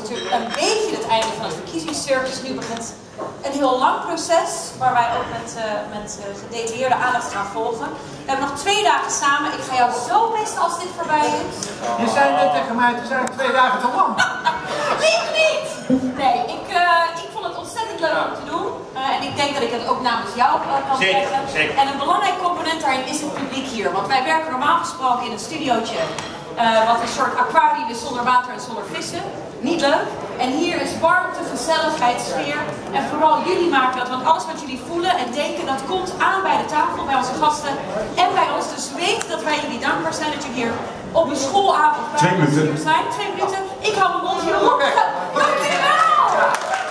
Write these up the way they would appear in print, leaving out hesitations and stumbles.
natuurlijk een beetje het einde van het verkiezingscircus. Nu begint een heel lang proces, waar wij ook met gedetailleerde aandacht gaan volgen. We hebben nog 2 dagen samen. Ik ga jou zo missen als dit voorbij is. Je zei net tegen mij, het is eigenlijk 2 dagen te lang. Lief niet! Nee, ik vond het ontzettend leuk om te doen. En ik denk dat ik het ook namens jou kan zeggen. Zeker. En een belangrijk component daarin is het publiek hier. Want wij werken normaal gesproken in een studiootje. Wat een soort aquarium is zonder water en zonder vissen. Niet leuk. En hier is warmte, gezelligheid, sfeer. En vooral jullie maken dat. Want alles wat jullie voelen en denken, dat komt aan bij de tafel, bij onze gasten. En bij ons. Dus weet dat wij jullie dankbaar zijn dat jullie hier op een schoolavond bij ons hier zijn. 2 minuten. Ik hou mijn mond hier op. Dank jullie wel!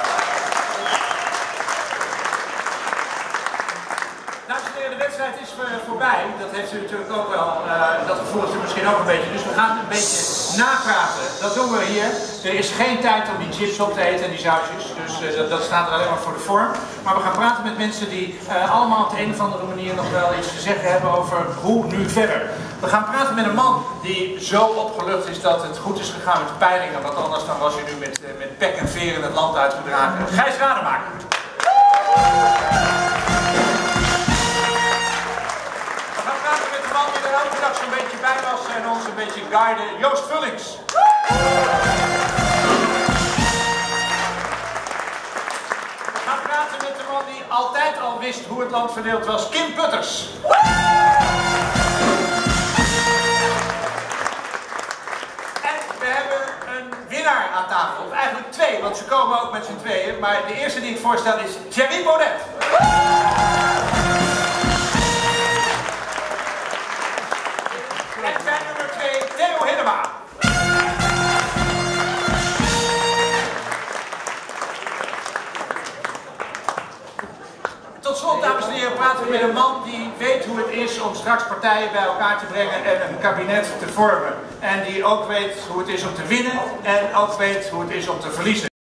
Dames en heren, de wedstrijd is voorbij. Dat heeft u natuurlijk ook wel, dat gevoelt u misschien ook een beetje. Dus we gaan een beetje napraten. Dat doen we hier. Er is geen tijd om die chips op te eten en die sausjes. Dus dat staat er alleen maar voor de vorm. Maar we gaan praten met mensen die allemaal op de een of andere manier nog wel iets te zeggen hebben over hoe nu verder. We gaan praten met een man die zo opgelucht is dat het goed is gegaan met de peilingen. Want anders dan was hij nu met pek en veer in het land uitgedragen. Gijs Rademaker. Die er elke dag zo'n beetje bij was en ons een beetje guide, Joost Vullings. We gaan praten met de man die altijd al wist hoe het land verdeeld was, Kim Putters. En we hebben een winnaar aan tafel, of eigenlijk 2, want ze komen ook met z'n tweeën. Maar de eerste die ik voorstel is Thierry Baudet. En zijn nummer 2, Theo Hiddema. Tot slot, dames en heren, praten we met een man die weet hoe het is om straks partijen bij elkaar te brengen en een kabinet te vormen. En die ook weet hoe het is om te winnen en ook weet hoe het is om te verliezen.